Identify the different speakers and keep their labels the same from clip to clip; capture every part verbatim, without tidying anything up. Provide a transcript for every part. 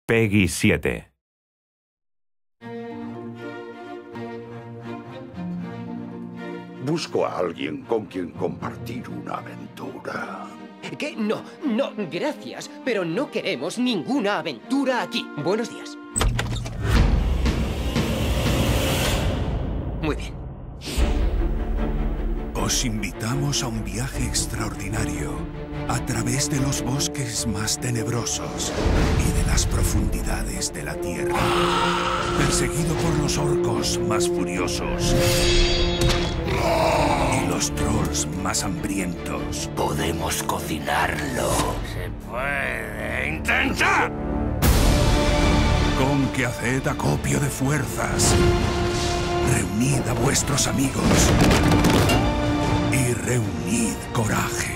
Speaker 1: Peggy siete.
Speaker 2: Busco a alguien con quien compartir una aventura.
Speaker 3: ¿Qué? No, no, gracias, pero no queremos ninguna aventura aquí. Buenos días. Muy bien.
Speaker 4: Os invitamos a un viaje extraordinario a través de los bosques más tenebrosos y de las profundidades de la tierra. Perseguido por los orcos más furiosos y los trolls más hambrientos.
Speaker 5: Podemos cocinarlo. Se puede intentar.
Speaker 4: Con que haced acopio de fuerzas. Reunid a vuestros amigos y reunid coraje.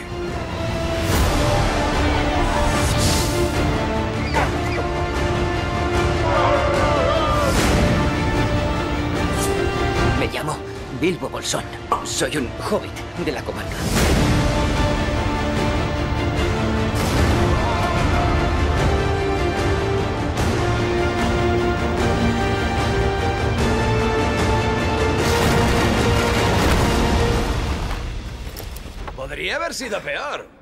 Speaker 3: Me llamo Bilbo Bolsón. Soy un hobbit de la comarca.
Speaker 5: Podría haber sido peor.